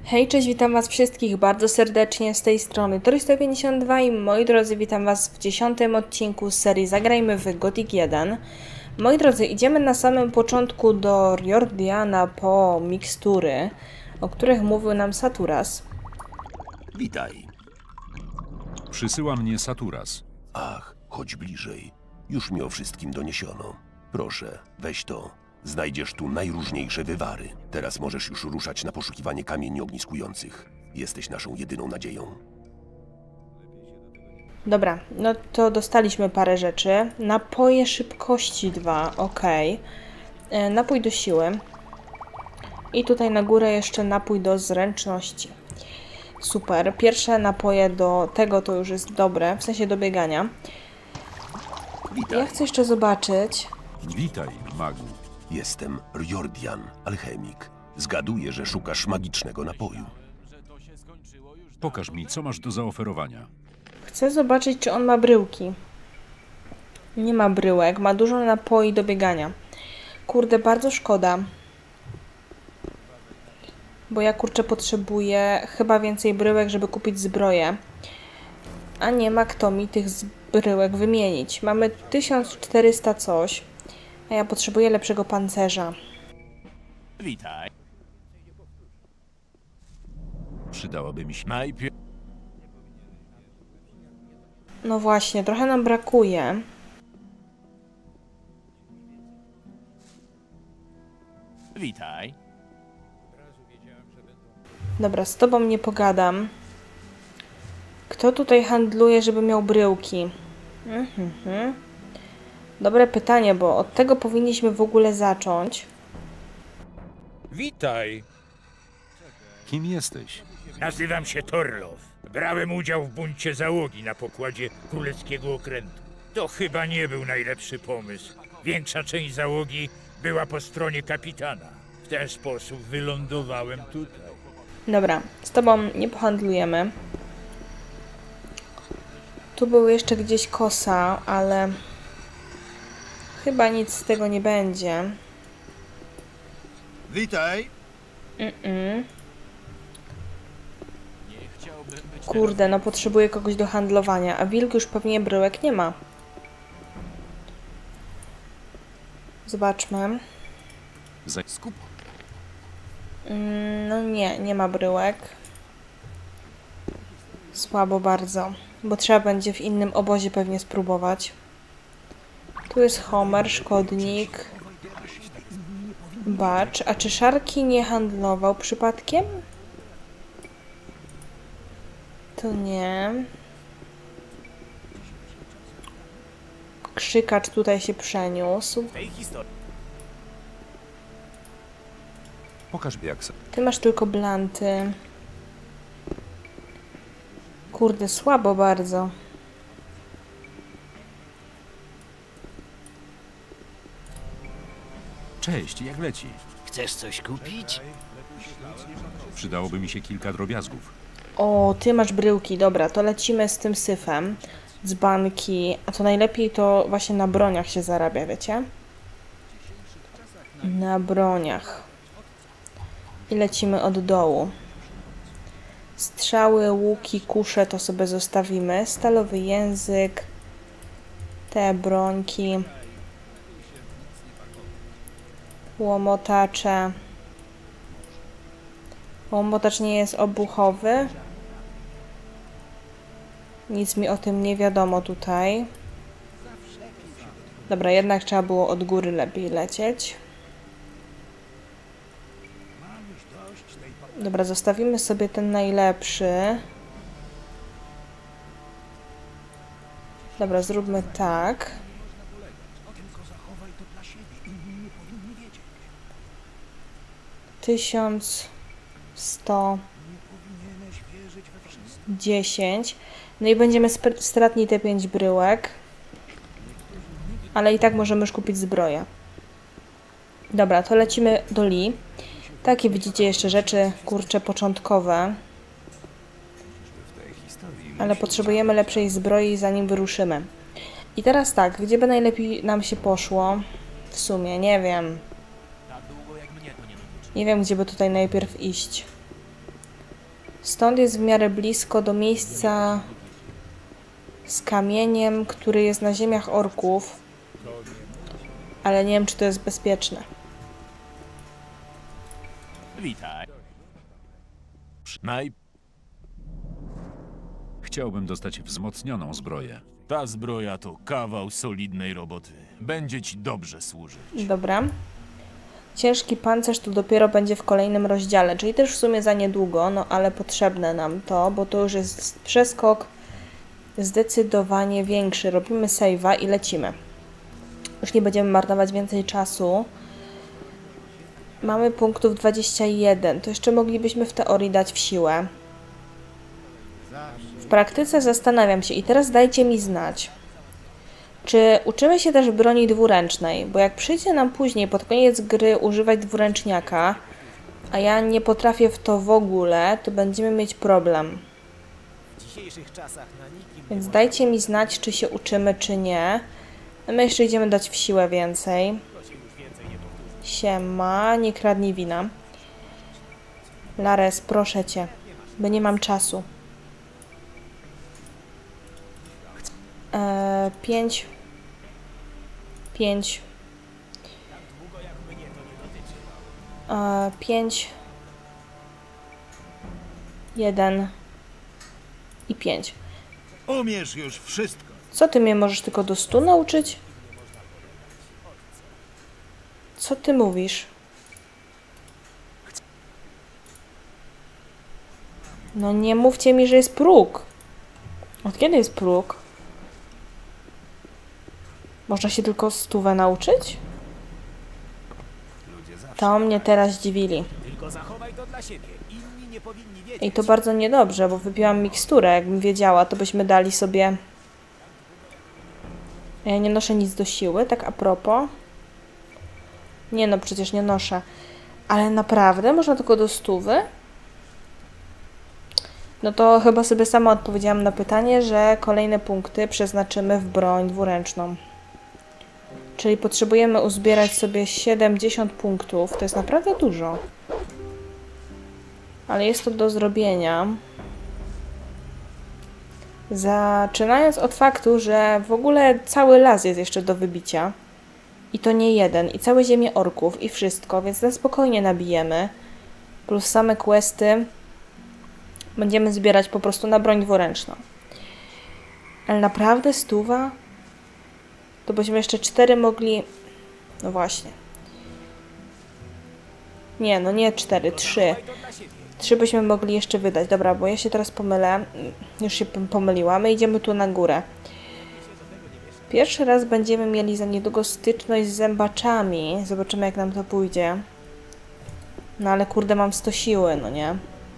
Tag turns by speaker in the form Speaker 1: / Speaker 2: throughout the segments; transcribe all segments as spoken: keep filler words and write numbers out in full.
Speaker 1: Hej, cześć, witam was wszystkich bardzo serdecznie z tej strony Torysta pięćdziesiąt dwa i moi drodzy, witam was w dziesiątym odcinku z serii Zagrajmy w Gothic jeden. Moi drodzy, idziemy na samym początku do Riordiana po mikstury, o których mówił nam Saturas.
Speaker 2: Witaj.
Speaker 3: Przysyła mnie Saturas.
Speaker 2: Ach, chodź bliżej. Już mi o wszystkim doniesiono. Proszę, weź to. Znajdziesz tu najróżniejsze wywary. Teraz możesz już ruszać na poszukiwanie kamieni ogniskujących. Jesteś naszą jedyną nadzieją.
Speaker 1: Dobra, no to dostaliśmy parę rzeczy. Napoje szybkości dwa, ok. E, napój do siły. I tutaj na górę jeszcze napój do zręczności. Super. Pierwsze napoje do tego to już jest dobre, w sensie do biegania.
Speaker 2: Witaj.
Speaker 1: Ja chcę jeszcze zobaczyć.
Speaker 3: Witaj, magu.
Speaker 2: Jestem Riordian, alchemik. Zgaduję, że szukasz magicznego napoju.
Speaker 3: Pokaż mi, co masz do zaoferowania.
Speaker 1: Chcę zobaczyć, czy on ma bryłki. Nie ma bryłek, ma dużo napoi do biegania. Kurde, bardzo szkoda. Bo ja, kurczę, potrzebuję chyba więcej bryłek, żeby kupić zbroję. A nie ma kto mi tych bryłek wymienić. Mamy tysiąc czterysta coś. A ja potrzebuję lepszego pancerza.
Speaker 4: Witaj.
Speaker 3: Przydałaby mi się...
Speaker 4: Najpierw...
Speaker 1: No właśnie, trochę nam brakuje.
Speaker 4: Witaj.
Speaker 1: Dobra, z tobą nie pogadam. Kto tutaj handluje, żeby miał bryłki? Mhm. Dobre pytanie, bo od tego powinniśmy w ogóle zacząć.
Speaker 5: Witaj,
Speaker 3: Kim jesteś?
Speaker 5: nazywam się Torlow. Brałem udział w buncie załogi na pokładzie królewskiego okrętu. To chyba nie był najlepszy pomysł. Większa część załogi była po stronie kapitana. W ten sposób wylądowałem tutaj.
Speaker 1: Dobra, z tobą nie pohandlujemy. Tu był jeszcze gdzieś kosa, ale chyba nic z tego nie będzie.
Speaker 6: Witaj.
Speaker 1: Mm-mm. Kurde, no potrzebuję kogoś do handlowania, a wilk już pewnie bryłek nie ma. Zobaczmy.
Speaker 3: Za... Skup.
Speaker 1: Mm, no nie, nie ma bryłek. Słabo bardzo, bo trzeba będzie w innym obozie pewnie spróbować. Tu jest Homer, szkodnik, Bacz. A czy Szarki nie handlował przypadkiem? To nie. Krzykacz tutaj się przeniósł.
Speaker 3: Pokaż mi, jak se...
Speaker 1: Ty masz tylko blanty. Kurde, słabo bardzo.
Speaker 3: Cześć, jak leci?
Speaker 4: Chcesz coś kupić?
Speaker 3: Przydałoby mi się kilka drobiazgów.
Speaker 1: O, ty masz bryłki. Dobra, to lecimy z tym syfem. Z banki. A to najlepiej to właśnie na broniach się zarabia, wiecie? Na broniach. I lecimy od dołu. Strzały, łuki, kusze to sobie zostawimy. Stalowy język. Te brońki. Łomotacze. Łomotacz nie jest obuchowy. Nic mi o tym nie wiadomo tutaj. Dobra, jednak trzeba było od góry lepiej lecieć. Dobra, zostawimy sobie ten najlepszy. Dobra, zróbmy tak. Tysiąc sto dziesięć. No i będziemy stratni te pięć bryłek. Ale i tak możemy już kupić zbroję. Dobra, to lecimy do Lee. Takie widzicie jeszcze rzeczy, kurcze, początkowe. Ale potrzebujemy lepszej zbroi, zanim wyruszymy. I teraz tak, gdzie by najlepiej nam się poszło? W sumie, nie wiem. Nie wiem, gdzie by tutaj najpierw iść. Stąd jest w miarę blisko do miejsca z kamieniem, który jest na ziemiach orków. Ale nie wiem, czy to jest bezpieczne.
Speaker 4: Witaj. Naj...
Speaker 3: Chciałbym dostać wzmocnioną zbroję.
Speaker 4: Ta zbroja to kawał solidnej roboty. Będzie ci dobrze służyć.
Speaker 1: Dobra. Ciężki pancerz tu dopiero będzie w kolejnym rozdziale, czyli też w sumie za niedługo, no ale potrzebne nam to, bo to już jest przeskok zdecydowanie większy. Robimy save'a i lecimy. Już nie będziemy marnować więcej czasu. Mamy punktów dwadzieścia jeden. To jeszcze moglibyśmy w teorii dać w siłę. W praktyce zastanawiam się i teraz dajcie mi znać, czy uczymy się też broni dwuręcznej, bo jak przyjdzie nam później pod koniec gry używać dwuręczniaka, a ja nie potrafię w to w ogóle, to będziemy mieć problem. Więc dajcie mi znać, czy się uczymy, czy nie. My jeszcze idziemy dać w siłę więcej. Siema, nie kradnij wina. Lares, proszę cię, bo nie mam czasu. Eee, pięć. Pięć. Eee, pięć. Jeden. I pięć.
Speaker 6: Umiesz już wszystko.
Speaker 1: Co ty mnie możesz tylko do stu nauczyć? Co ty mówisz? No nie mówcie mi, że jest próg. Od kiedy jest próg? Można się tylko stówę nauczyć? To mnie teraz zdziwili. I to bardzo niedobrze, bo wypiłam miksturę. Jakbym wiedziała, to byśmy dali sobie... Ja nie noszę nic do siły, tak a propos. Nie no, przecież nie noszę. Ale naprawdę? Można tylko do stówy? No to chyba sobie sama odpowiedziałam na pytanie, że kolejne punkty przeznaczymy w broń dwuręczną. Czyli potrzebujemy uzbierać sobie siedemdziesiąt punktów. To jest naprawdę dużo. Ale jest to do zrobienia. Zaczynając od faktu, że w ogóle cały las jest jeszcze do wybicia. I to nie jeden. I całe ziemię orków. I wszystko. Więc na spokojnie nabijemy. Plus same questy. Będziemy zbierać po prostu na broń dwuręczną. Ale naprawdę stuwa? To byśmy jeszcze cztery mogli... No właśnie. Nie, no nie cztery, trzy. Trzy byśmy mogli jeszcze wydać. Dobra, bo ja się teraz pomylę. Już się pomyliłam. My idziemy tu na górę. Pierwszy raz będziemy mieli za niedługo styczność z zębaczami. Zobaczymy, jak nam to pójdzie. No ale kurde, mam sto siły, no nie?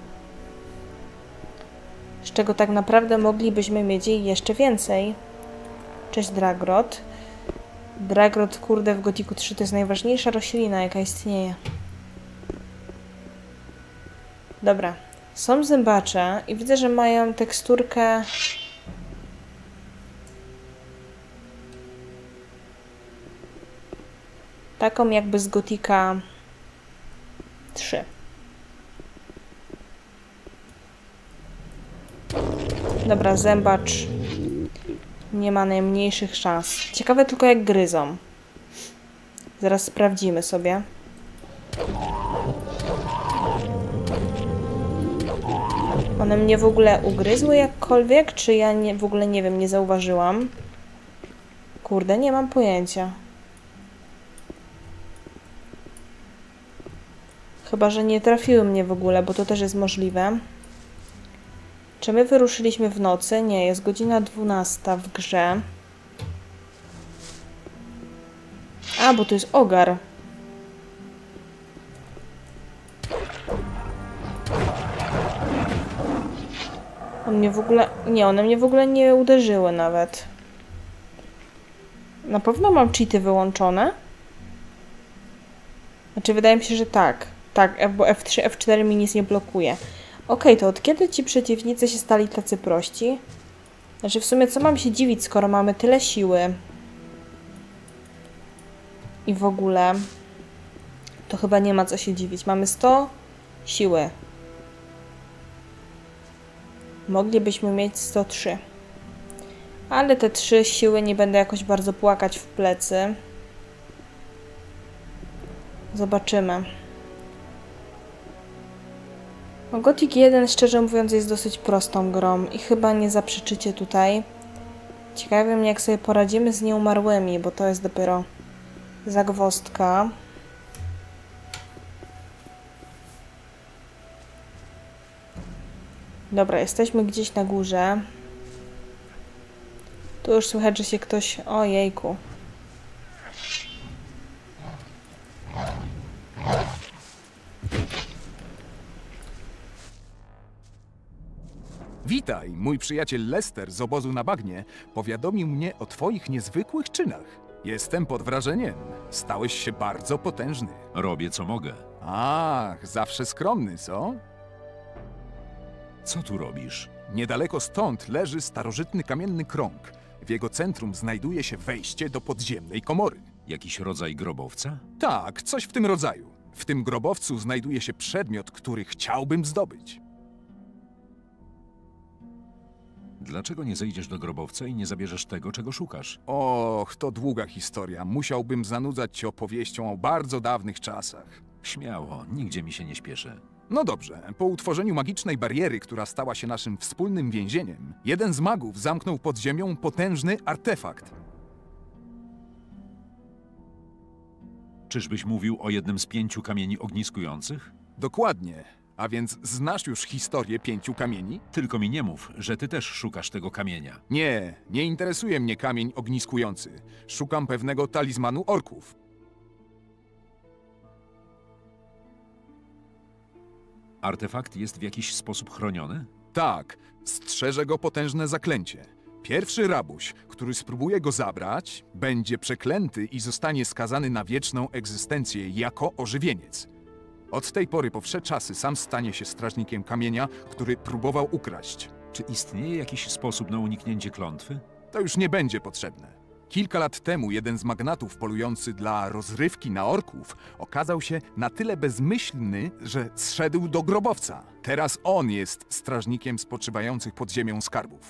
Speaker 1: Z czego tak naprawdę moglibyśmy mieć jej jeszcze więcej. Cześć, Dragrod. Dragrod, kurde, w Gotiku trzy to jest najważniejsza roślina, jaka istnieje. Dobra. Są zębacze i widzę, że mają teksturkę... taką jakby z Gotika trzy. Dobra, zębacz nie ma najmniejszych szans. Ciekawe tylko, jak gryzą. Zaraz sprawdzimy sobie. One mnie w ogóle ugryzły jakkolwiek, czy ja nie, w ogóle nie wiem, nie zauważyłam? Kurde, nie mam pojęcia. Chyba że nie trafiły mnie w ogóle, bo to też jest możliwe. Czy my wyruszyliśmy w nocy? Nie, jest godzina dwunasta w grze. A, bo to jest ogar. On mnie w ogóle... Nie, one mnie w ogóle nie uderzyły nawet. Na pewno mam cheaty wyłączone? Znaczy, wydaje mi się, że tak. Tak, bo F trzy, F cztery mi nic nie blokuje. Okej, okay, to od kiedy ci przeciwnicy się stali tacy prości? Znaczy, w sumie co mam się dziwić, skoro mamy tyle siły? I w ogóle... To chyba nie ma co się dziwić. Mamy sto siły. Moglibyśmy mieć sto trzy. Ale te trzy siły nie będę jakoś bardzo płakać w plecy. Zobaczymy. No, Gothic jeden, szczerze mówiąc, jest dosyć prostą grą i chyba nie zaprzeczycie tutaj. Ciekawe mnie, jak sobie poradzimy z nieumarłymi, bo to jest dopiero zagwozdka. Dobra, jesteśmy gdzieś na górze. Tu już słychać, że się ktoś... Ojejku.
Speaker 7: Witaj, mój przyjaciel Lester z obozu na bagnie powiadomił mnie o twoich niezwykłych czynach. Jestem pod wrażeniem. Stałeś się bardzo potężny.
Speaker 3: Robię co mogę.
Speaker 7: Ach, zawsze skromny, co?
Speaker 3: Co tu robisz?
Speaker 7: Niedaleko stąd leży starożytny kamienny krąg. W jego centrum znajduje się wejście do podziemnej komory.
Speaker 3: Jakiś rodzaj grobowca?
Speaker 7: Tak, coś w tym rodzaju. W tym grobowcu znajduje się przedmiot, który chciałbym zdobyć.
Speaker 3: Dlaczego nie zejdziesz do grobowca i nie zabierzesz tego, czego szukasz?
Speaker 7: Och, to długa historia. Musiałbym zanudzać cię opowieścią o bardzo dawnych czasach.
Speaker 3: Śmiało, nigdzie mi się nie śpieszy.
Speaker 7: No dobrze, po utworzeniu magicznej bariery, która stała się naszym wspólnym więzieniem, jeden z magów zamknął pod ziemią potężny artefakt.
Speaker 3: Czyżbyś mówił o jednym z pięciu kamieni ogniskujących?
Speaker 7: Dokładnie. A więc znasz już historię pięciu kamieni?
Speaker 3: Tylko mi nie mów, że ty też szukasz tego kamienia.
Speaker 7: Nie, nie interesuje mnie kamień ogniskujący. Szukam pewnego talizmanu orków.
Speaker 3: Artefakt jest w jakiś sposób chroniony?
Speaker 7: Tak, strzeże go potężne zaklęcie. Pierwszy rabuś, który spróbuje go zabrać, będzie przeklęty i zostanie skazany na wieczną egzystencję jako ożywieniec. Od tej pory po wsze czasy sam stanie się strażnikiem kamienia, który próbował ukraść.
Speaker 3: Czy istnieje jakiś sposób na uniknięcie klątwy?
Speaker 7: To już nie będzie potrzebne. Kilka lat temu jeden z magnatów polujący dla rozrywki na orków okazał się na tyle bezmyślny, że zszedł do grobowca. Teraz on jest strażnikiem spoczywających pod ziemią skarbów.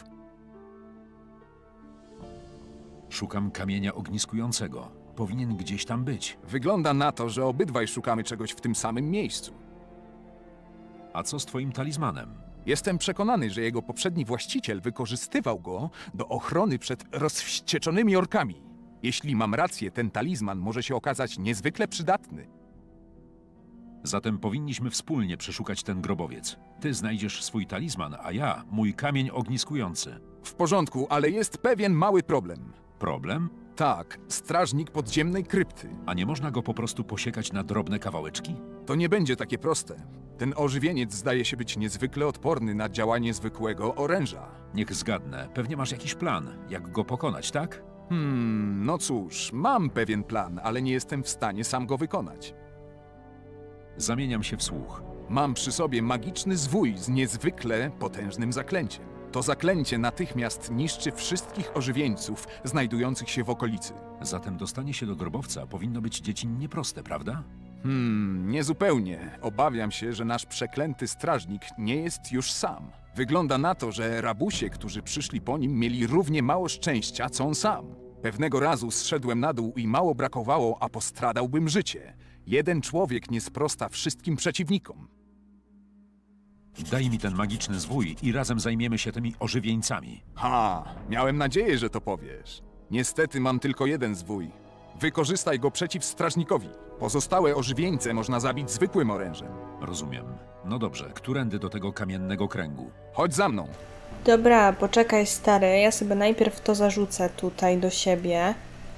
Speaker 3: Szukam kamienia ogniskującego. Powinien gdzieś tam być.
Speaker 7: Wygląda na to, że obydwaj szukamy czegoś w tym samym miejscu.
Speaker 3: A co z twoim talizmanem?
Speaker 7: Jestem przekonany, że jego poprzedni właściciel wykorzystywał go do ochrony przed rozwścieczonymi orkami. Jeśli mam rację, ten talizman może się okazać niezwykle przydatny.
Speaker 3: Zatem powinniśmy wspólnie przeszukać ten grobowiec. Ty znajdziesz swój talizman, a ja mój kamień ogniskujący.
Speaker 7: W porządku, ale jest pewien mały problem.
Speaker 3: Problem?
Speaker 7: Tak, strażnik podziemnej krypty.
Speaker 3: A nie można go po prostu posiekać na drobne kawałeczki?
Speaker 7: To nie będzie takie proste. Ten ożywieniec zdaje się być niezwykle odporny na działanie zwykłego oręża.
Speaker 3: Niech zgadnę, pewnie masz jakiś plan, jak go pokonać, tak?
Speaker 7: Hmm, no cóż, mam pewien plan, ale nie jestem w stanie sam go wykonać.
Speaker 3: Zamieniam się w słuch.
Speaker 7: Mam przy sobie magiczny zwój z niezwykle potężnym zaklęciem. To zaklęcie natychmiast niszczy wszystkich ożywieńców znajdujących się w okolicy.
Speaker 3: Zatem dostanie się do grobowca powinno być dziecinnie proste, prawda?
Speaker 7: Hmm, niezupełnie. Obawiam się, że nasz przeklęty strażnik nie jest już sam. Wygląda na to, że rabusie, którzy przyszli po nim, mieli równie mało szczęścia, co on sam. Pewnego razu zszedłem na dół i mało brakowało, a postradałbym życie. Jeden człowiek nie sprosta wszystkim przeciwnikom.
Speaker 3: Daj mi ten magiczny zwój i razem zajmiemy się tymi ożywieńcami.
Speaker 7: Ha, miałem nadzieję, że to powiesz. Niestety mam tylko jeden zwój. Wykorzystaj go przeciw strażnikowi. Pozostałe ożywieńce można zabić zwykłym orężem.
Speaker 3: Rozumiem. No dobrze, którędy do tego kamiennego kręgu?
Speaker 7: Chodź za mną.
Speaker 1: Dobra, poczekaj stary, ja sobie najpierw to zarzucę tutaj do siebie.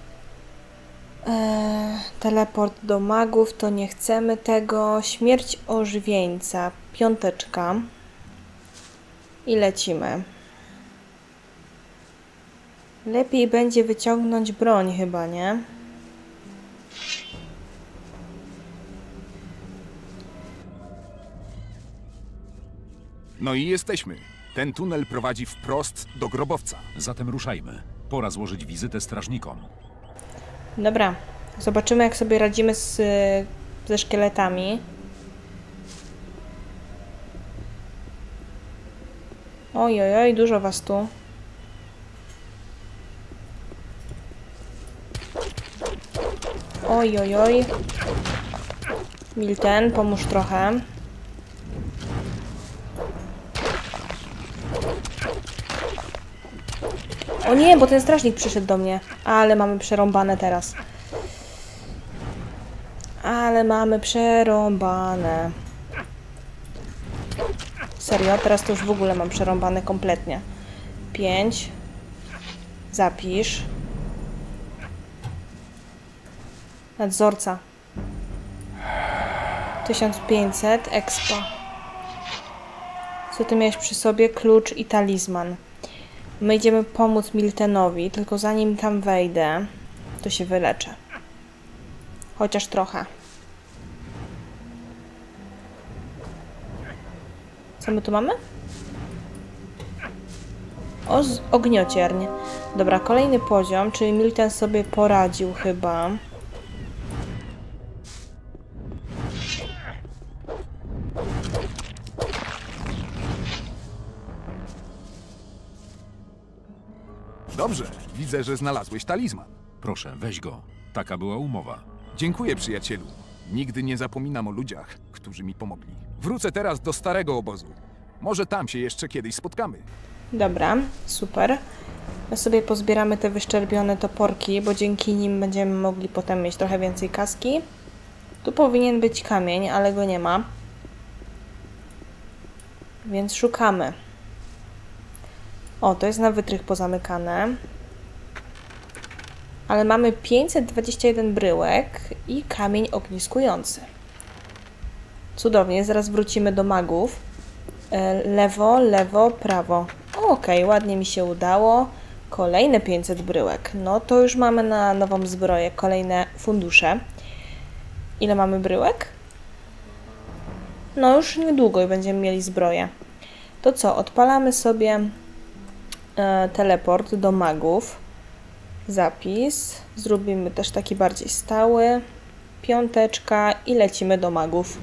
Speaker 1: Eee, teleport do magów, to nie chcemy tego. Śmierć ożywieńca, piąteczka. I lecimy. Lepiej będzie wyciągnąć broń chyba, nie?
Speaker 7: No i jesteśmy. Ten tunel prowadzi wprost do grobowca.
Speaker 3: Zatem ruszajmy. Pora złożyć wizytę strażnikom.
Speaker 1: Dobra, zobaczymy jak sobie radzimy z, ze szkieletami. Oj, oj, oj, dużo was tu. Oj, oj, oj. Milten, pomóż trochę. O nie, bo ten strażnik przyszedł do mnie. Ale mamy przerąbane teraz. Ale mamy przerąbane. Serio, teraz to już w ogóle mam przerąbane kompletnie. Pięć. Zapisz. Nadzorca. tysiąc pięćset. Expo. Co ty miałeś przy sobie? Klucz i talizman. My idziemy pomóc Miltenowi, tylko zanim tam wejdę, to się wyleczę. Chociaż trochę. Co my tu mamy? O, ogniocierń. Dobra, kolejny poziom, czyli Milten sobie poradził chyba.
Speaker 7: Dobrze, widzę, że znalazłeś talizman.
Speaker 3: Proszę, weź go. Taka była umowa.
Speaker 7: Dziękuję, przyjacielu. Nigdy nie zapominam o ludziach, którzy mi pomogli. Wrócę teraz do starego obozu. Może tam się jeszcze kiedyś spotkamy.
Speaker 1: Dobra, super. My sobie pozbieramy te wyszczerbione toporki, bo dzięki nim będziemy mogli potem mieć trochę więcej kaski. Tu powinien być kamień, ale go nie ma. Więc szukamy. O, to jest na wytrych pozamykane. Ale mamy pięćset dwadzieścia jeden bryłek i kamień ogniskujący. Cudownie, zaraz wrócimy do magów. Lewo, lewo, prawo. Okej, ładnie mi się udało. Kolejne pięćset bryłek. No to już mamy na nową zbroję kolejne fundusze. Ile mamy bryłek? No już niedługo będziemy mieli zbroję. To co, odpalamy sobie e, teleport do magów. Zapis. Zrobimy też taki bardziej stały. Piąteczka i lecimy do magów.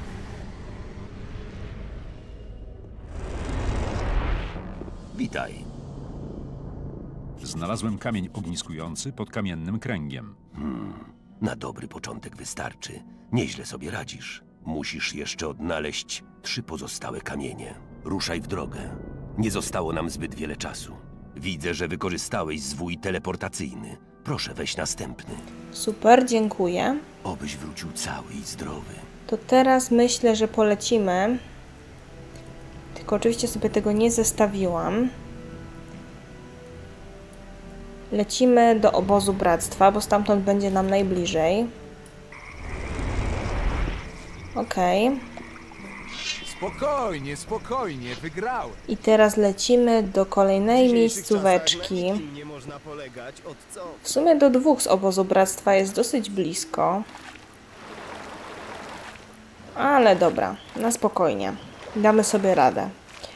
Speaker 2: Witaj.
Speaker 3: Znalazłem kamień ogniskujący pod kamiennym kręgiem.
Speaker 2: Na dobry początek wystarczy. Nieźle sobie radzisz. Musisz jeszcze odnaleźć trzy pozostałe kamienie. Ruszaj w drogę. Nie zostało nam zbyt wiele czasu. Widzę, że wykorzystałeś zwój teleportacyjny. Proszę, weź następny.
Speaker 1: Super, dziękuję.
Speaker 2: Obyś wrócił cały i zdrowy.
Speaker 1: To teraz myślę, że polecimy. Tylko oczywiście sobie tego nie zestawiłam. Lecimy do obozu bractwa, bo stamtąd będzie nam najbliżej. Okej. Okay.
Speaker 7: Spokojnie, spokojnie, wygrałem.
Speaker 1: I teraz lecimy do kolejnej miejscóweczki. W sumie do dwóch z obozu bractwa jest dosyć blisko. Ale dobra, na spokojnie. Damy sobie radę.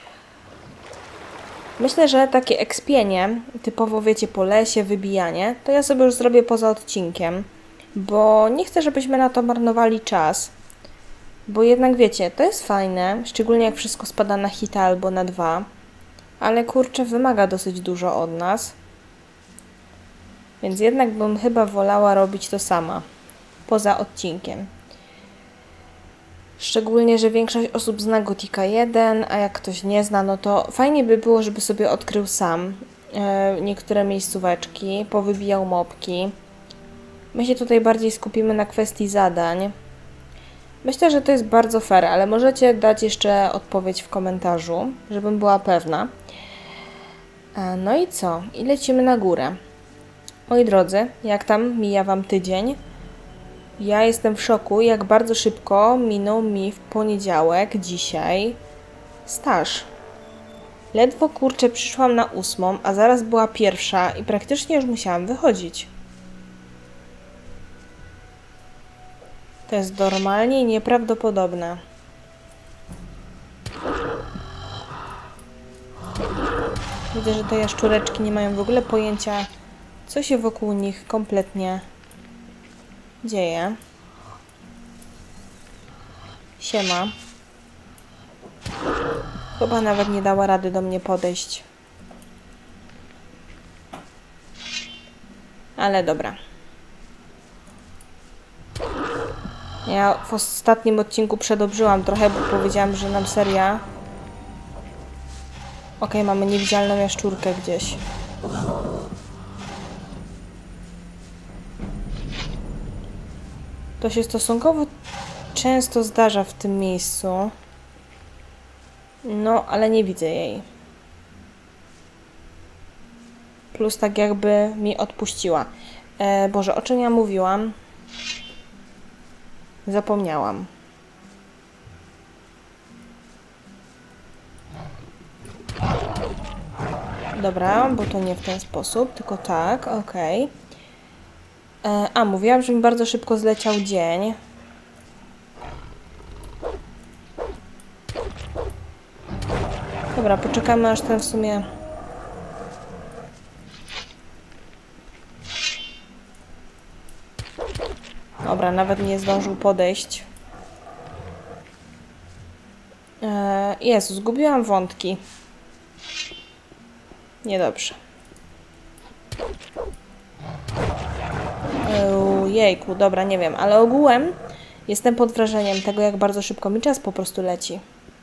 Speaker 1: Myślę, że takie ekspienie, typowo wiecie, po lesie, wybijanie, to ja sobie już zrobię poza odcinkiem, bo nie chcę, żebyśmy na to marnowali czas. Bo jednak wiecie, to jest fajne, szczególnie jak wszystko spada na hita albo na dwa, ale kurczę, wymaga dosyć dużo od nas. Więc jednak bym chyba wolała robić to sama, poza odcinkiem. Szczególnie, że większość osób zna Gotika jeden, a jak ktoś nie zna, no to fajnie by było, żeby sobie odkrył sam e, niektóre miejscóweczki, powybijał mopki. My się tutaj bardziej skupimy na kwestii zadań. Myślę, że to jest bardzo fair, ale możecie dać jeszcze odpowiedź w komentarzu, żebym była pewna. E, no i co? I lecimy na górę. Moi drodzy, jak tam mija Wam tydzień? Ja jestem w szoku, jak bardzo szybko minął mi w poniedziałek, dzisiaj, staż. Ledwo kurczę przyszłam na ósmą, a zaraz była pierwsza i praktycznie już musiałam wychodzić. To jest normalnie nieprawdopodobne. Widzę, że te jaszczureczki nie mają w ogóle pojęcia, co się wokół nich kompletnie dzieje. Siema. Chyba nawet nie dała rady do mnie podejść. Ale dobra. Ja w ostatnim odcinku przedobrzyłam trochę, bo powiedziałam, że nam seria... Okej, okay, mamy niewidzialną jaszczurkę gdzieś. To się stosunkowo często zdarza w tym miejscu. No, ale nie widzę jej. Plus tak jakby mi odpuściła. E, Boże, o czym ja mówiłam? Zapomniałam. Dobra, bo to nie w ten sposób, tylko tak, okej. Okay. A, mówiłam, że mi bardzo szybko zleciał dzień. Dobra, poczekamy aż ten w sumie... Dobra, nawet nie zdążył podejść. Eee, Jezu, zgubiłam wątki. Niedobrze. Eee, jejku, dobra, nie wiem, ale ogółem jestem pod wrażeniem tego, jak bardzo szybko mi czas po prostu leci.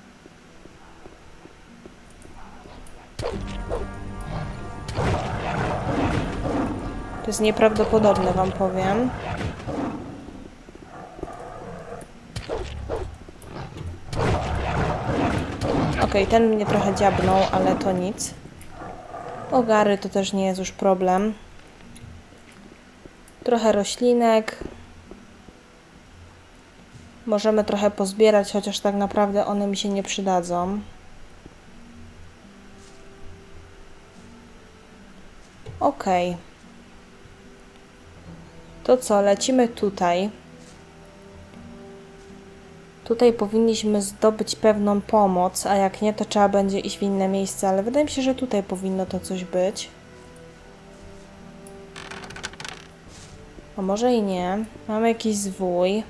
Speaker 1: To jest nieprawdopodobne, wam powiem. Okej, okay, ten mnie trochę dziabnął, ale to nic. Ogary to też nie jest już problem. Trochę roślinek. Możemy trochę pozbierać, chociaż tak naprawdę one mi się nie przydadzą. Okej. Okay. To co, lecimy tutaj. Tutaj powinniśmy zdobyć pewną pomoc, a jak nie, to trzeba będzie iść w inne miejsce, ale wydaje mi się, że tutaj powinno to coś być. A może i nie. Mamy jakiś zwój.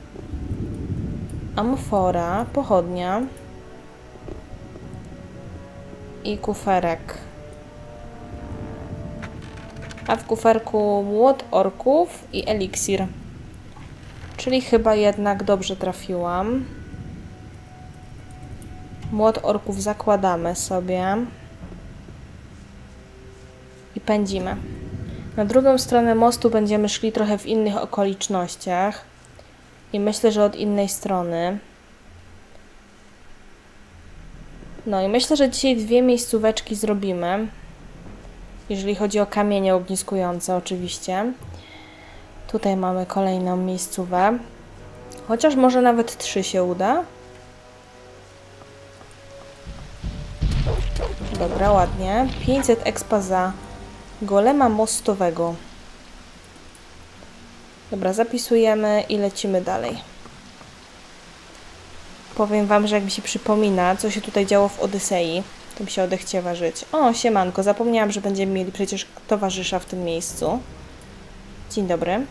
Speaker 1: Amfora, pochodnia. I kuferek. A w kuferku młot orków i eliksir. Czyli chyba jednak dobrze trafiłam. Młot orków zakładamy sobie. I pędzimy. Na drugą stronę mostu będziemy szli trochę w innych okolicznościach. I myślę, że od innej strony. No i myślę, że dzisiaj dwie miejscóweczki zrobimy. Jeżeli chodzi o kamienie ogniskujące oczywiście. Tutaj mamy kolejną miejscówę. Chociaż może nawet trzy się uda. Dobra, ładnie. pięćset expa za golema mostowego. Dobra, zapisujemy i lecimy dalej. Powiem wam, że jak mi się przypomina, co się tutaj działo w Odysei, to mi się odechciewa żyć. O, siemanko, zapomniałam, że będziemy mieli przecież towarzysza w tym miejscu. Dzień dobry.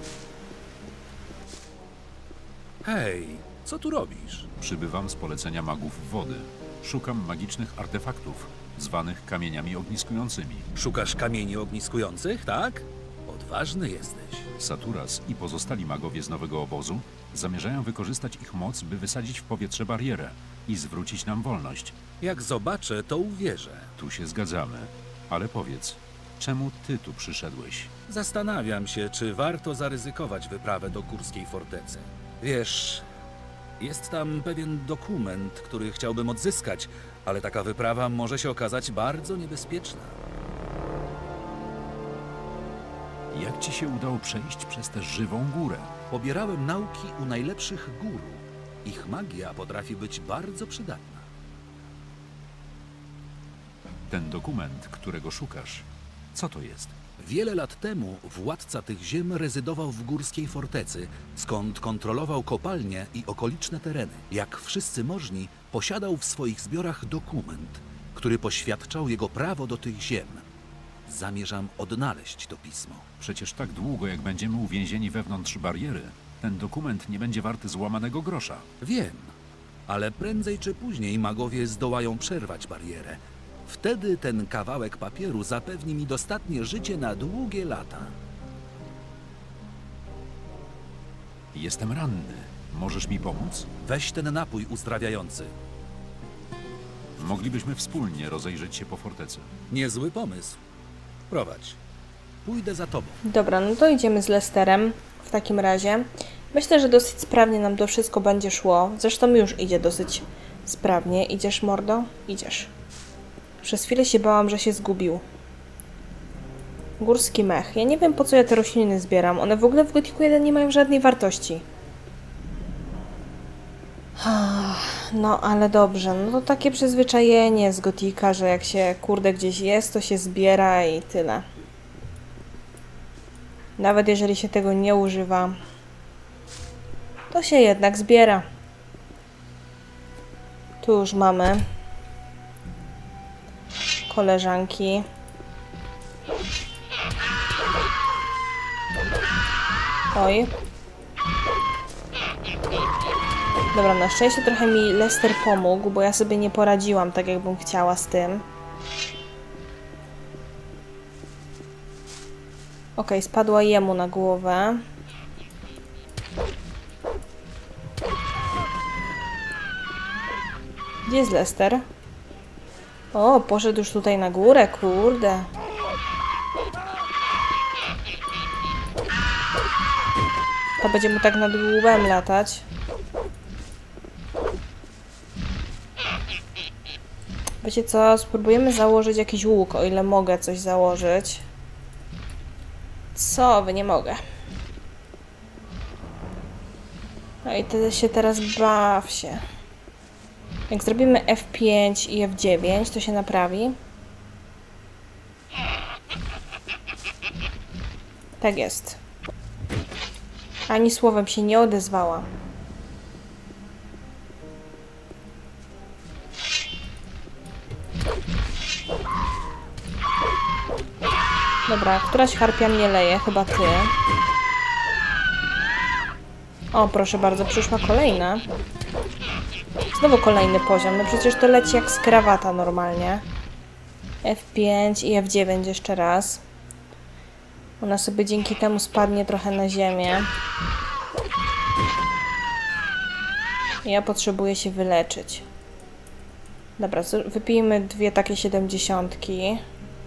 Speaker 3: Hej, co tu robisz? Przybywam z polecenia magów wody. Szukam magicznych artefaktów, zwanych kamieniami ogniskującymi.
Speaker 8: Szukasz kamieni ogniskujących, tak? Odważny jesteś.
Speaker 3: Saturas i pozostali magowie z nowego obozu zamierzają wykorzystać ich moc, by wysadzić w powietrze barierę i zwrócić nam wolność.
Speaker 8: Jak zobaczę, to uwierzę.
Speaker 3: Tu się zgadzamy. Ale powiedz, czemu ty tu przyszedłeś?
Speaker 8: Zastanawiam się, czy warto zaryzykować wyprawę do Górskiej Fortecy. Wiesz, jest tam pewien dokument, który chciałbym odzyskać, ale taka wyprawa może się okazać bardzo niebezpieczna.
Speaker 3: Jak ci się udało przejść przez tę żywą górę?
Speaker 8: Pobierałem nauki u najlepszych guru. Ich magia potrafi być bardzo przydatna.
Speaker 3: Ten dokument, którego szukasz, co to jest?
Speaker 8: Wiele lat temu władca tych ziem rezydował w Górskiej Fortecy, skąd kontrolował kopalnie i okoliczne tereny. Jak wszyscy możni, posiadał w swoich zbiorach dokument, który poświadczał jego prawo do tych ziem. Zamierzam odnaleźć to pismo.
Speaker 3: Przecież tak długo, jak będziemy uwięzieni wewnątrz bariery, ten dokument nie będzie warty złamanego grosza.
Speaker 8: Wiem, ale prędzej czy później magowie zdołają przerwać barierę. Wtedy ten kawałek papieru zapewni mi dostatnie życie na długie lata.
Speaker 3: Jestem ranny. Możesz mi pomóc?
Speaker 8: Weź ten napój uzdrawiający.
Speaker 3: Moglibyśmy wspólnie rozejrzeć się po fortecy.
Speaker 8: Niezły pomysł. Prowadź. Pójdę za tobą.
Speaker 1: Dobra, no to idziemy z Lesterem w takim razie. Myślę, że dosyć sprawnie nam to wszystko będzie szło. Zresztą już idzie dosyć sprawnie. Idziesz, mordo? Idziesz. Przez chwilę się bałam, że się zgubił. Górski mech. Ja nie wiem, po co ja te rośliny zbieram. One w ogóle w Gothicu jeden nie mają żadnej wartości. No, ale dobrze. No to takie przyzwyczajenie z Gothica, że jak się, kurde, gdzieś jest, to się zbiera i tyle. Nawet jeżeli się tego nie używa, to się jednak zbiera. Tu już mamy koleżanki. Oj. Dobra, na szczęście trochę mi Lester pomógł, bo ja sobie nie poradziłam tak, jakbym chciała z tym. Okej, spadła jemu na głowę. Gdzie jest Lester? O, poszedł już tutaj na górę, kurde. To będzie mu tak nad głowem latać. Wiecie co? Spróbujemy założyć jakiś łuk, o ile mogę coś założyć. Co? Wy nie mogę. No i ty się teraz baw się. Jak zrobimy F pięć i F dziewięć, to się naprawi. Tak jest. Ani słowem się nie odezwała. Dobra, któraś harpia mnie leje, chyba ty. O, proszę bardzo, przyszła kolejna. Znowu kolejny poziom, no przecież to leci jak z krawata normalnie. F pięć i F dziewięć jeszcze raz. Ona sobie dzięki temu spadnie trochę na ziemię. Ja potrzebuję się wyleczyć. Dobra, wypijmy dwie takie siedemdziesiątki.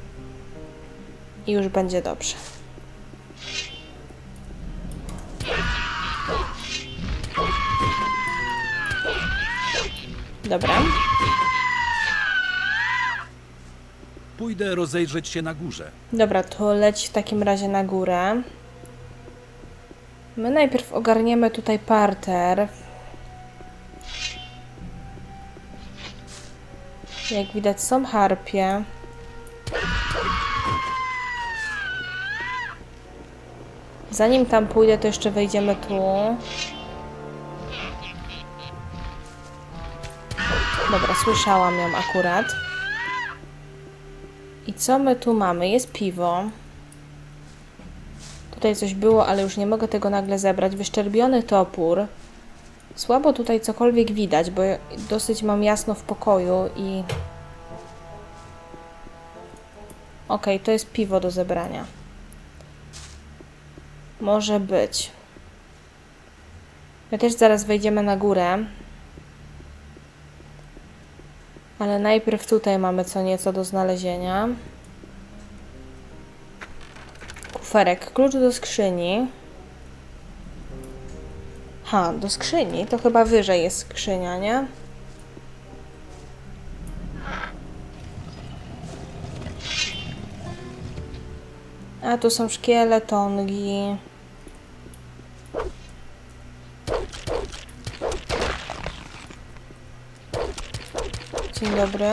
Speaker 1: I już będzie dobrze. Dobra.
Speaker 8: Pójdę rozejrzeć się na górze.
Speaker 1: Dobra, to leć w takim razie na górę. My najpierw ogarniemy tutaj parter. Jak widać, są harpie. Zanim tam pójdę, to jeszcze wejdziemy tu. Dobra, słyszałam ją akurat. I co my tu mamy? Jest piwo. Tutaj coś było, ale już nie mogę tego nagle zebrać. Wyszczerbiony topór. Słabo tutaj cokolwiek widać, bo dosyć mam jasno w pokoju i... Okej, to jest piwo do zebrania. Może być. My też zaraz wejdziemy na górę. Ale najpierw tutaj mamy co nieco do znalezienia. Kuferek. Klucz do skrzyni. Ha, do skrzyni. To chyba wyżej jest skrzynia, nie? A tu są szkieletongi. Dzień dobry.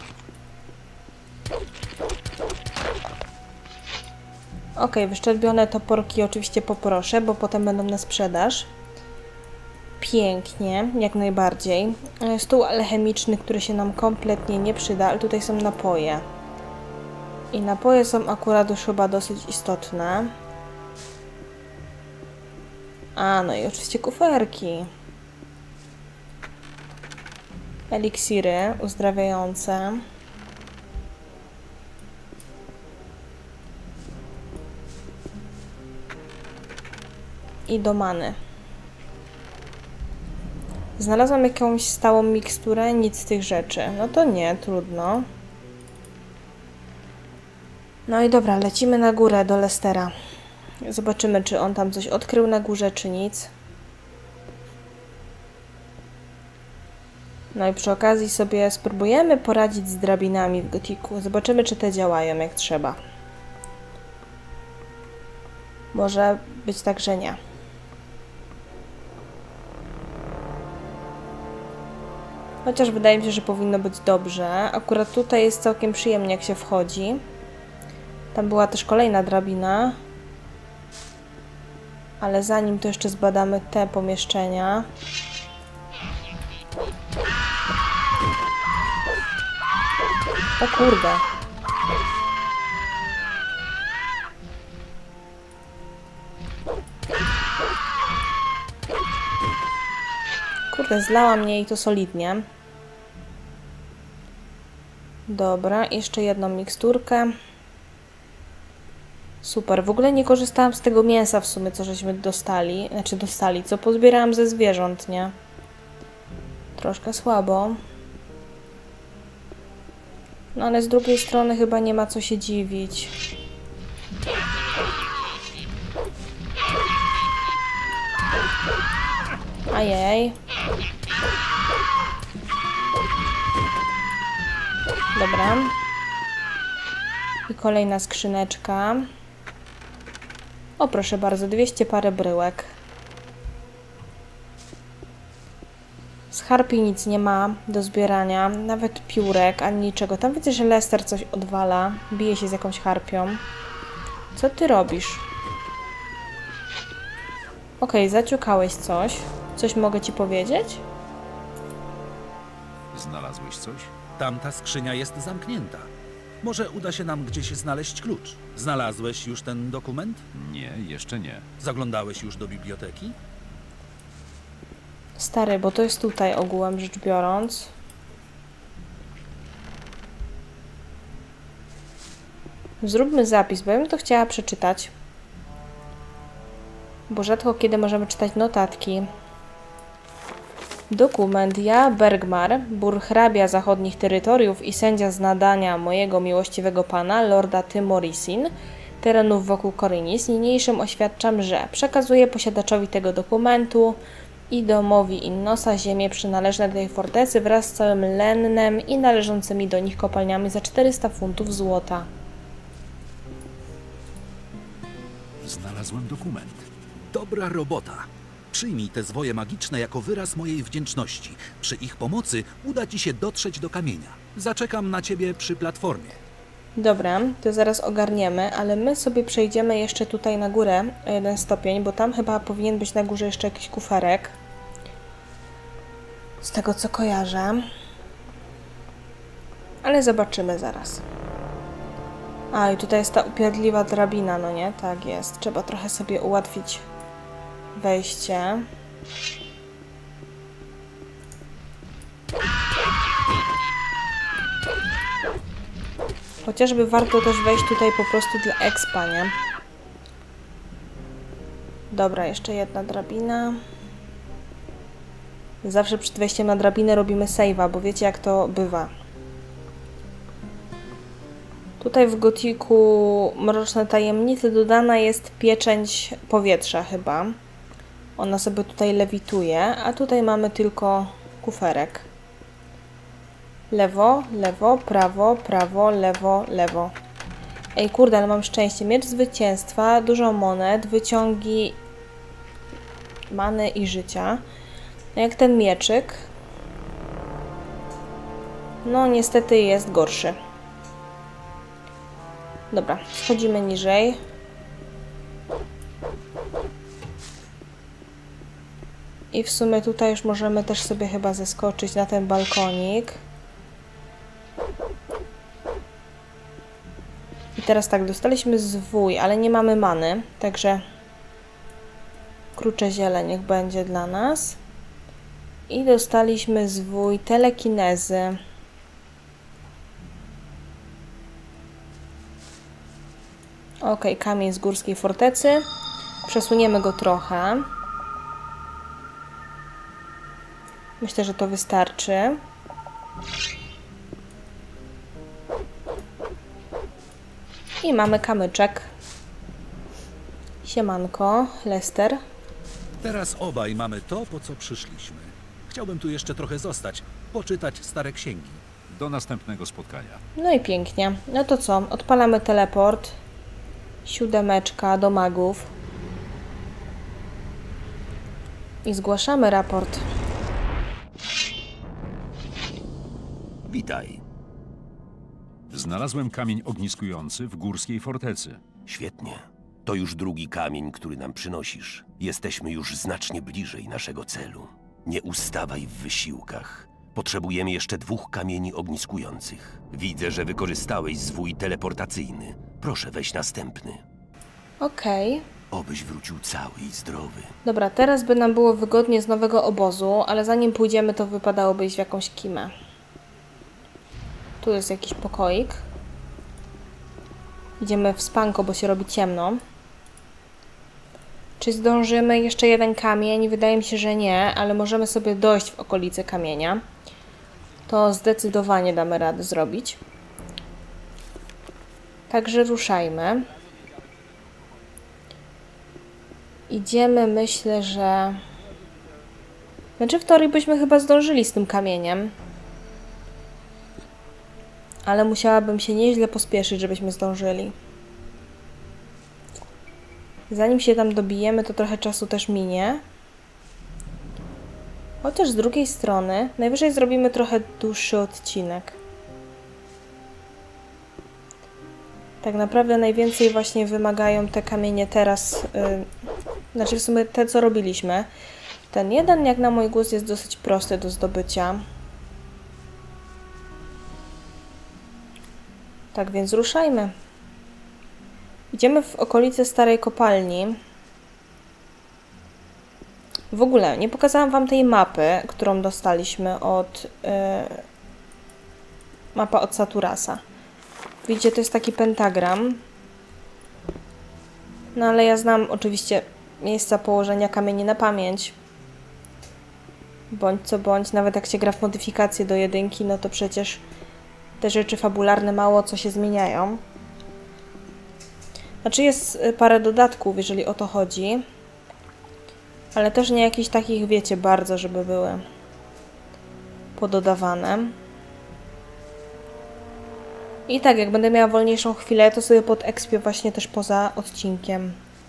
Speaker 1: Ok, wyszczerbione toporki oczywiście poproszę, bo potem będą na sprzedaż. Pięknie, jak najbardziej. Stół alchemiczny, który się nam kompletnie nie przyda, ale tutaj są napoje. I napoje są akurat już chyba dosyć istotne. A, no i oczywiście kuferki. Eliksiry uzdrawiające. I do many. Znalazłam jakąś stałą miksturę, nic z tych rzeczy. No to nie, trudno. No i dobra, lecimy na górę do Lestera. Zobaczymy, czy on tam coś odkrył na górze, czy nic. No i przy okazji sobie spróbujemy poradzić z drabinami w Gotiku. Zobaczymy, czy te działają jak trzeba. Może być tak, że nie. Chociaż wydaje mi się, że powinno być dobrze. Akurat tutaj jest całkiem przyjemnie, jak się wchodzi. Tam była też kolejna drabina. Ale zanim to jeszcze zbadamy te pomieszczenia. O kurde. Kurde, zlała mnie i to solidnie. Dobra, jeszcze jedną miksturkę. Super, w ogóle nie korzystałam z tego mięsa w sumie, co żeśmy dostali. Znaczy dostali, co pozbierałam ze zwierząt, nie? Troszkę słabo. No ale z drugiej strony chyba nie ma co się dziwić. Ajej. Dobra. I kolejna skrzyneczka. O, proszę bardzo, dwieście parę bryłek. Z harpii nic nie ma do zbierania, nawet piórek, ani niczego. Tam widzę, że Lester coś odwala, bije się z jakąś harpią. Co ty robisz? Okej, zaciukałeś coś. Coś mogę ci powiedzieć?
Speaker 3: Znalazłeś coś?
Speaker 8: Tamta skrzynia jest zamknięta. Może uda się nam gdzieś znaleźć klucz. Znalazłeś już ten dokument?
Speaker 3: Nie, jeszcze nie.
Speaker 8: Zaglądałeś już do biblioteki?
Speaker 1: Stary, bo to jest tutaj ogółem rzecz biorąc. Zróbmy zapis, bo ja bym to chciała przeczytać. Bo rzadko kiedy możemy czytać notatki. Dokument. Ja, Bergmar, burhrabia zachodnich terytoriów i sędzia z nadania mojego miłościwego pana, lorda Tymorisin, terenów wokół Korinis, niniejszym oświadczam, że przekazuję posiadaczowi tego dokumentu i domowi Innosa ziemię przynależne do tej fortecy wraz z całym lennem i należącymi do nich kopalniami za czterysta funtów złota.
Speaker 3: Znalazłem dokument.
Speaker 8: Dobra robota. Przyjmij te zwoje magiczne jako wyraz mojej wdzięczności. Przy ich pomocy uda ci się dotrzeć do kamienia. Zaczekam na ciebie przy platformie.
Speaker 1: Dobra, to zaraz ogarniemy, ale my sobie przejdziemy jeszcze tutaj na górę o jeden stopień, bo tam chyba powinien być na górze jeszcze jakiś kuferek. Z tego co kojarzę. Ale zobaczymy zaraz. A, i tutaj jest ta upierdliwa drabina, no nie? Tak jest. Trzeba trochę sobie ułatwić wejście. Chociażby warto też wejść tutaj po prostu dla expa, nie? Dobra, jeszcze jedna drabina. Zawsze przed wejściem na drabinę robimy save'a, bo wiecie jak to bywa. Tutaj w Gotiku Mroczne Tajemnice dodana jest pieczęć powietrza chyba. Ona sobie tutaj lewituje, a tutaj mamy tylko kuferek. Lewo, lewo, prawo, prawo, lewo, lewo. Ej, kurde, ale mam szczęście. Miecz zwycięstwa, dużo monet, wyciągi many i życia. No jak ten mieczyk. No niestety jest gorszy. Dobra, schodzimy niżej. I w sumie tutaj już możemy też sobie chyba zeskoczyć na ten balkonik. I teraz tak, dostaliśmy zwój, ale nie mamy many, także krucze ziele niech będzie dla nas. I dostaliśmy zwój telekinezy. Ok, kamień z górskiej fortecy. Przesuniemy go trochę. Myślę, że to wystarczy. I mamy kamyczek. Siemanko, Lester.
Speaker 8: Teraz obaj mamy to, po co przyszliśmy. Chciałbym tu jeszcze trochę zostać, poczytać stare księgi.
Speaker 3: Do następnego spotkania.
Speaker 1: No i pięknie. No to co? Odpalamy teleport. Siódemeczka do magów. I zgłaszamy raport.
Speaker 2: Witaj.
Speaker 3: Znalazłem kamień ogniskujący w górskiej fortecy.
Speaker 2: Świetnie. To już drugi kamień, który nam przynosisz. Jesteśmy już znacznie bliżej naszego celu. Nie ustawaj w wysiłkach. Potrzebujemy jeszcze dwóch kamieni ogniskujących. Widzę, że wykorzystałeś zwój teleportacyjny. Proszę, weź następny.
Speaker 1: Okej.
Speaker 2: Obyś wrócił cały i zdrowy.
Speaker 1: Dobra, teraz by nam było wygodnie z nowego obozu, ale zanim pójdziemy, to wypadałoby iść w jakąś kimę. Tu jest jakiś pokoik. Idziemy w spanko, bo się robi ciemno. Czy zdążymy? Jeszcze jeden kamień? Wydaje mi się, że nie, ale możemy sobie dojść w okolice kamienia. To zdecydowanie damy radę zrobić. Także ruszajmy. Idziemy, myślę, że... Znaczy w teorii byśmy chyba zdążyli z tym kamieniem. Ale musiałabym się nieźle pospieszyć, żebyśmy zdążyli. Zanim się tam dobijemy, to trochę czasu też minie. Chociaż z drugiej strony, najwyżej zrobimy trochę dłuższy odcinek. Tak naprawdę najwięcej właśnie wymagają te kamienie teraz, yy, znaczy w sumie te, co robiliśmy. Ten jeden, jak na mój głos, jest dosyć prosty do zdobycia. Tak więc ruszajmy. Idziemy w okolice starej kopalni. W ogóle nie pokazałam wam tej mapy, którą dostaliśmy od... Yy, mapa od Saturasa. Widzicie, to jest taki pentagram. No ale ja znam oczywiście miejsca położenia kamieni na pamięć. Bądź co bądź, nawet jak się gra w modyfikacje do jedynki, no to przecież te rzeczy fabularne mało co się zmieniają. Znaczy jest parę dodatków, jeżeli o to chodzi. Ale też nie jakichś takich, wiecie, bardzo, żeby były pododawane. I tak, jak będę miała wolniejszą chwilę, to sobie podekspię właśnie też poza odcinkiem.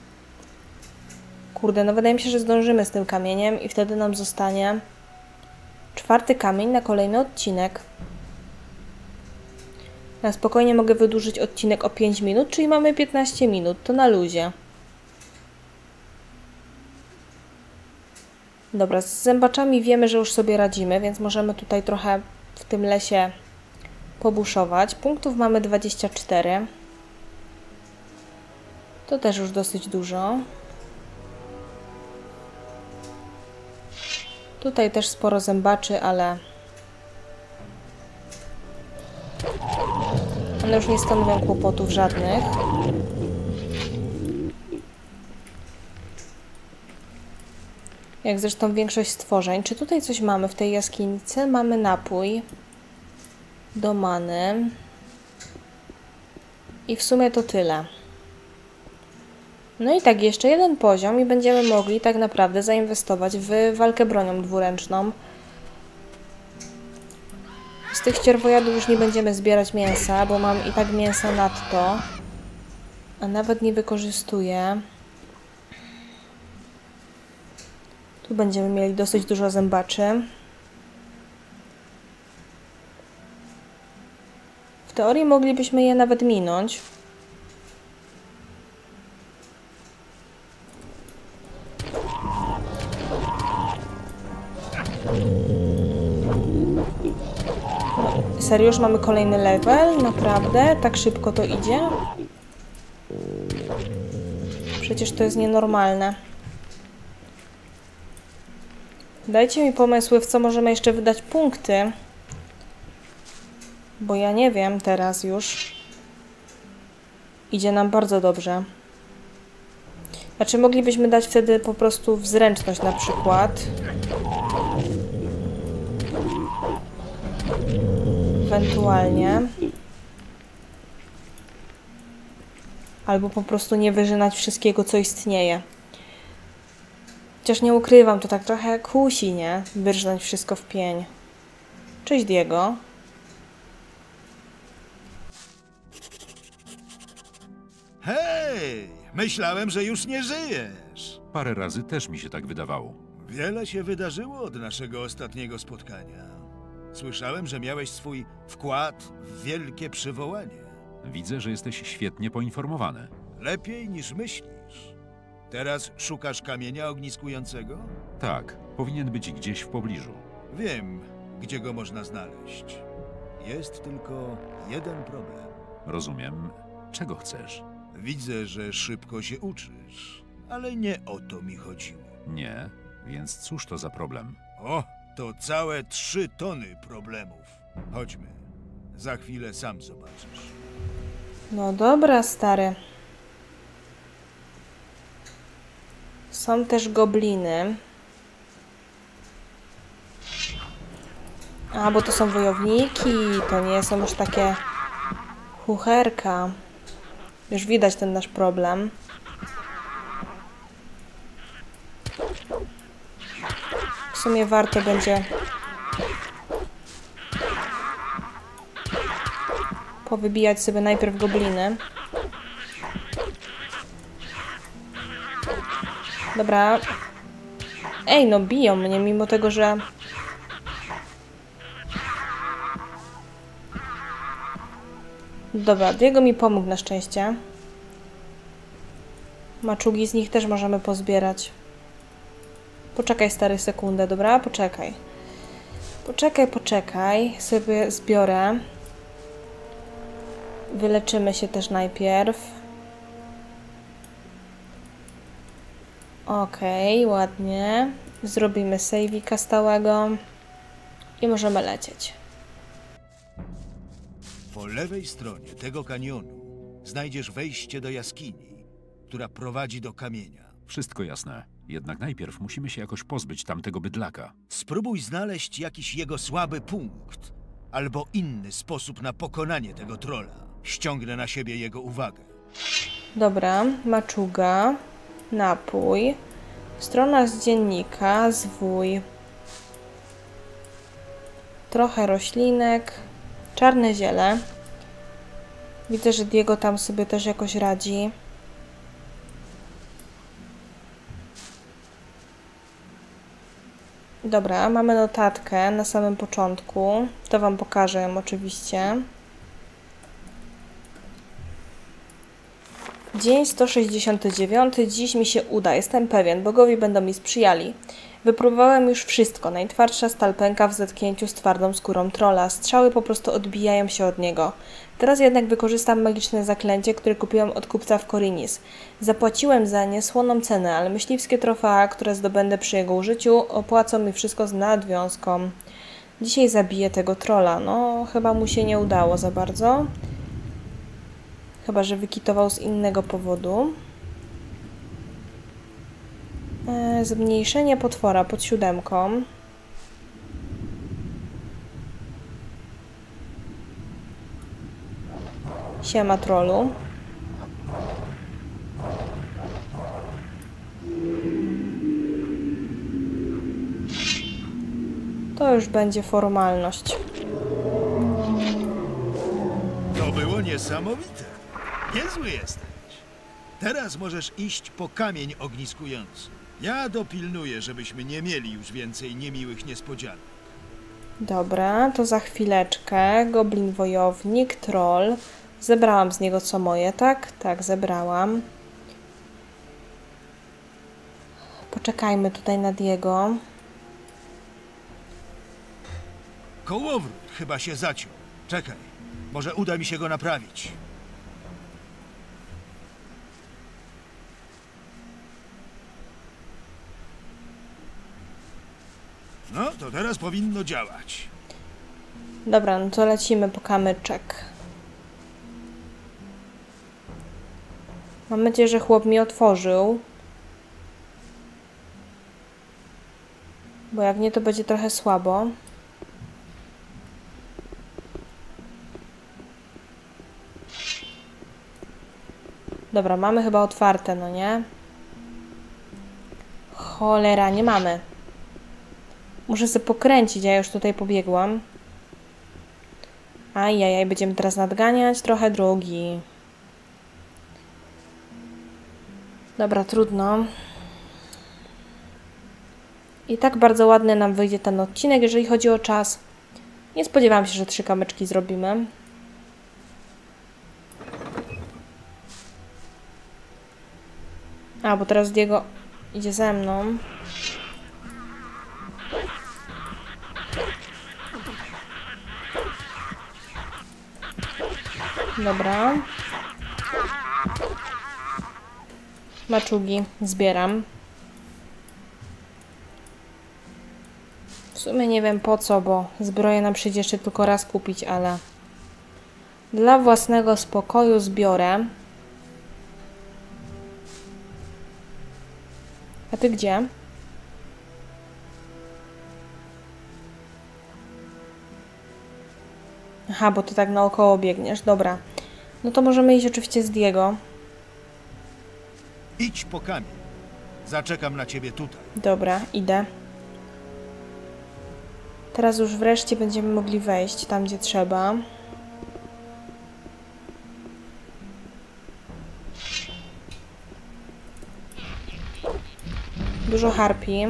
Speaker 1: Kurde, no wydaje mi się, że zdążymy z tym kamieniem i wtedy nam zostanie czwarty kamień na kolejny odcinek. Na spokojnie mogę wydłużyć odcinek o pięć minut, czyli mamy piętnaście minut, to na luzie. Dobra, z zębaczami wiemy, że już sobie radzimy, więc możemy tutaj trochę w tym lesie pobuszować. Punktów mamy dwadzieścia cztery. To też już dosyć dużo. Tutaj też sporo zębaczy, ale one już nie stanowią kłopotów żadnych. Jak zresztą większość stworzeń. Czy tutaj coś mamy w tej jaskinicy? Mamy napój do many. I w sumie to tyle. No i tak, jeszcze jeden poziom i będziemy mogli tak naprawdę zainwestować w walkę bronią dwuręczną. Z tych cierwojadów już nie będziemy zbierać mięsa, bo mam i tak mięsa nadto. A nawet nie wykorzystuję. Tu będziemy mieli dosyć dużo zębaczy. W teorii moglibyśmy je nawet minąć. Serio, już mamy kolejny level? Naprawdę? Tak szybko to idzie? Przecież to jest nienormalne. Dajcie mi pomysły, w co możemy jeszcze wydać punkty. Bo ja nie wiem teraz już. Idzie nam bardzo dobrze. Znaczy moglibyśmy dać wtedy po prostu w zręczność na przykład. Ewentualnie. Albo po prostu nie wyżynać wszystkiego, co istnieje. Chociaż nie ukrywam, to tak trochę kusi, nie? Wyrżnąć wszystko w pień. Cześć, Diego.
Speaker 6: Hej! Myślałem, że już nie żyjesz.
Speaker 3: Parę razy też mi się tak wydawało.
Speaker 6: Wiele się wydarzyło od naszego ostatniego spotkania. Słyszałem, że miałeś swój wkład w wielkie przywołanie.
Speaker 3: Widzę, że jesteś świetnie poinformowany.
Speaker 6: Lepiej niż myślisz. Teraz szukasz kamienia ogniskującego?
Speaker 3: Tak, powinien być gdzieś w pobliżu.
Speaker 6: Wiem, gdzie go można znaleźć. Jest tylko jeden problem.
Speaker 3: Rozumiem. Czego chcesz?
Speaker 6: Widzę, że szybko się uczysz, ale nie o to mi chodziło.
Speaker 3: Nie, więc cóż to za problem?
Speaker 6: O, to całe trzy tony problemów. Chodźmy. Za chwilę sam zobaczysz.
Speaker 1: No dobra, stary. Są też gobliny. A, bo to są wojowniki. To nie są już takie chucherka. Już widać ten nasz problem. W sumie warto będzie powybijać sobie najpierw gobliny. Dobra. Ej, no biją mnie, mimo tego, że... Dobra, Diego mi pomógł na szczęście. Maczugi z nich też możemy pozbierać. Poczekaj, stary, sekundę, dobra? Poczekaj. Poczekaj, poczekaj. Sobie zbiorę. Wyleczymy się też najpierw. Okej, okay, ładnie. Zrobimy save'ika stałego. I możemy lecieć.
Speaker 6: Po lewej stronie tego kanionu znajdziesz wejście do jaskini, która prowadzi do kamienia.
Speaker 3: Wszystko jasne. Jednak najpierw musimy się jakoś pozbyć tamtego bydlaka.
Speaker 6: Spróbuj znaleźć jakiś jego słaby punkt, albo inny sposób na pokonanie tego trolla. Ściągnę na siebie jego uwagę.
Speaker 1: Dobra, maczuga, napój, strona z dziennika, zwój, trochę roślinek, czarne ziele. Widzę, że Diego tam sobie też jakoś radzi. Dobra, mamy notatkę na samym początku. To wam pokażę ją oczywiście. Dzień sto sześćdziesiąty dziewiąty. Dziś mi się uda, jestem pewien. Bogowie będą mi sprzyjali. Wypróbowałem już wszystko. Najtwardsza stal pęka w zetknięciu z twardą skórą trolla. Strzały po prostu odbijają się od niego. Teraz jednak wykorzystam magiczne zaklęcie, które kupiłam od kupca w Korinis. Zapłaciłem za nie słoną cenę, ale myśliwskie trofea, które zdobędę przy jego użyciu, opłacą mi wszystko z nadwiązką. Dzisiaj zabiję tego trolla. No, chyba mu się nie udało za bardzo. Chyba że wykitował z innego powodu. E, zmniejszenie potwora pod siódemką. Siema, trollu. To już będzie formalność.
Speaker 6: To było niesamowite. Niezły jesteś. Teraz możesz iść po kamień ogniskujący. Ja dopilnuję, żebyśmy nie mieli już więcej niemiłych niespodzianek.
Speaker 1: Dobra, to za chwileczkę. Goblin wojownik, troll. Zebrałam z niego co moje, tak? Tak, zebrałam. Poczekajmy tutaj na Diego.
Speaker 6: Kołowrót chyba się zaciął. Czekaj, może uda mi się go naprawić. to teraz powinno działać.
Speaker 1: Dobra, no to lecimy po kamyczek. Mam nadzieję, że chłop mi otworzył. Bo jak nie, to będzie trochę słabo. Dobra, mamy chyba otwarte, no nie? Cholera, nie mamy. Muszę sobie pokręcić, ja już tutaj pobiegłam. Ajajaj, będziemy teraz nadganiać trochę drogi. Dobra, trudno. I tak bardzo ładny nam wyjdzie ten odcinek, jeżeli chodzi o czas. Nie spodziewałam się, że trzy kamyczki zrobimy. A, bo teraz Diego idzie ze mną. Dobra. Maczugi zbieram. W sumie nie wiem po co, bo zbroję nam przyjdzie jeszcze tylko raz kupić, ale dla własnego spokoju zbiorę. A ty gdzie? Aha, bo ty tak naokoło biegniesz. Dobra. No to możemy iść oczywiście z Diego.
Speaker 6: Idź po kamień. Zaczekam na ciebie tutaj.
Speaker 1: Dobra, idę. Teraz już wreszcie będziemy mogli wejść tam, gdzie trzeba. Dużo harpi.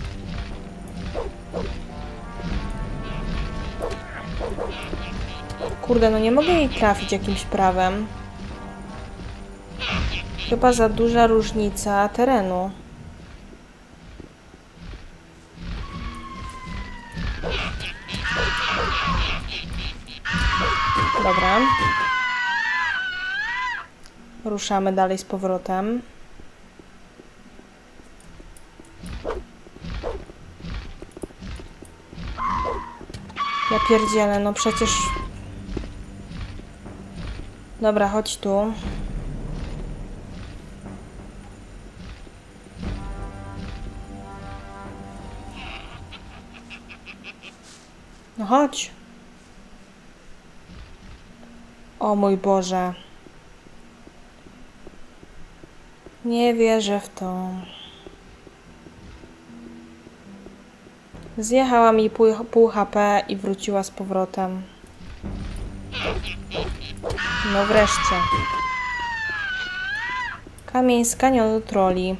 Speaker 1: Kurde, no nie mogę jej trafić jakimś prawem. Chyba za duża różnica terenu. Dobra. Ruszamy dalej z powrotem. Ja pierdzielę, no przecież... Dobra, chodź tu. No chodź. O mój Boże. Nie wierzę w to. Zjechała mi pół, pół H P i wróciła z powrotem. No wreszcie. Kamień z kanionu troli.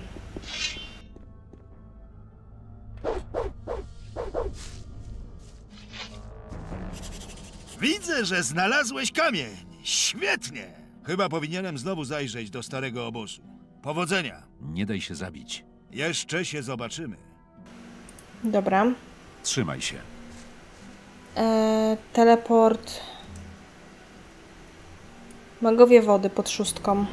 Speaker 6: Widzę, że znalazłeś kamień. Świetnie. Chyba powinienem znowu zajrzeć do starego obozu. Powodzenia.
Speaker 3: Nie daj się zabić.
Speaker 6: Jeszcze się zobaczymy.
Speaker 1: Dobra.
Speaker 3: Trzymaj się.
Speaker 1: Eee, teleport. Magowie wody pod szóstką.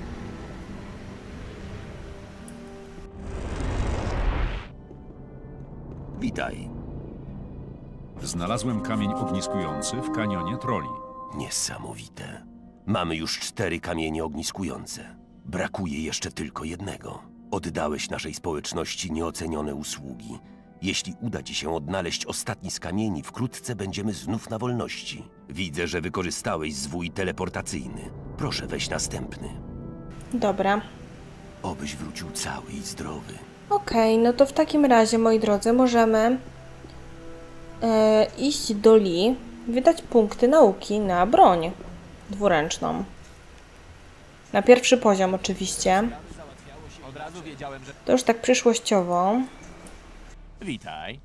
Speaker 2: Witaj.
Speaker 3: Znalazłem kamień ogniskujący w kanionie troli.
Speaker 2: Niesamowite. Mamy już cztery kamienie ogniskujące. Brakuje jeszcze tylko jednego. Oddałeś naszej społeczności nieocenione usługi. Jeśli uda ci się odnaleźć ostatni z kamieni, wkrótce będziemy znów na wolności. Widzę, że wykorzystałeś zwój teleportacyjny. Proszę, weź następny.
Speaker 1: Dobra.
Speaker 2: Obyś wrócił cały i zdrowy.
Speaker 1: Okej, okay, no to w takim razie, moi drodzy, możemy e, iść do Li, wydać punkty nauki na broń dwuręczną. Na pierwszy poziom oczywiście. To już tak przyszłościowo.
Speaker 4: Witaj.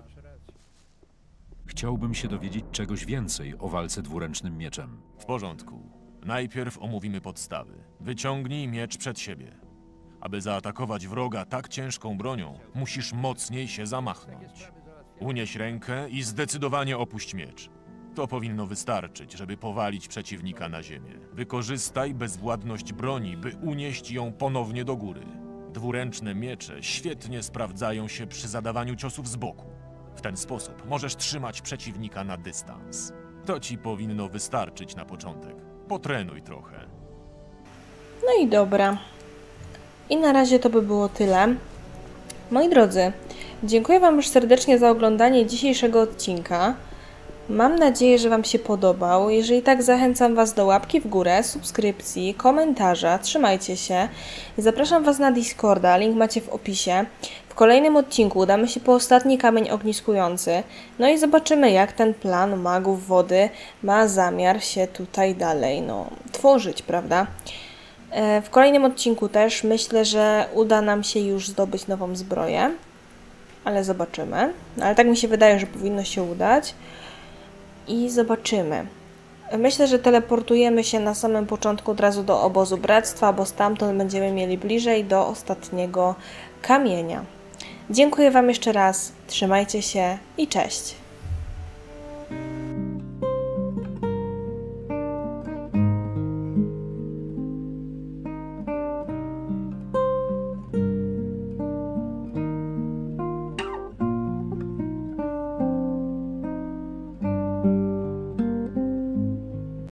Speaker 3: Chciałbym się dowiedzieć czegoś więcej o walce dwuręcznym mieczem.
Speaker 4: W porządku. Najpierw omówimy podstawy. Wyciągnij miecz przed siebie. Aby zaatakować wroga tak ciężką bronią, musisz mocniej się zamachnąć. Unieś rękę i zdecydowanie opuść miecz. To powinno wystarczyć, żeby powalić przeciwnika na ziemię. Wykorzystaj bezwładność broni, by unieść ją ponownie do góry. Dwuręczne miecze świetnie sprawdzają się przy zadawaniu ciosów z boku. W ten sposób możesz trzymać przeciwnika na dystans. To ci powinno wystarczyć na początek. Potrenuj trochę.
Speaker 1: No i dobra. I na razie to by było tyle. Moi drodzy, dziękuję Wam już serdecznie za oglądanie dzisiejszego odcinka. Mam nadzieję, że Wam się podobał. Jeżeli tak, zachęcam Was do łapki w górę, subskrypcji, komentarza. Trzymajcie się. Zapraszam Was na Discorda, link macie w opisie. W kolejnym odcinku udamy się po ostatni kamień ogniskujący. No i zobaczymy, jak ten plan magów wody ma zamiar się tutaj dalej no, tworzyć, prawda? W kolejnym odcinku też myślę, że uda nam się już zdobyć nową zbroję. Ale zobaczymy. Ale tak mi się wydaje, że powinno się udać. I zobaczymy. Myślę, że teleportujemy się na samym początku od razu do obozu bractwa, bo stamtąd będziemy mieli bliżej do ostatniego kamienia. Dziękuję Wam jeszcze raz, trzymajcie się i cześć!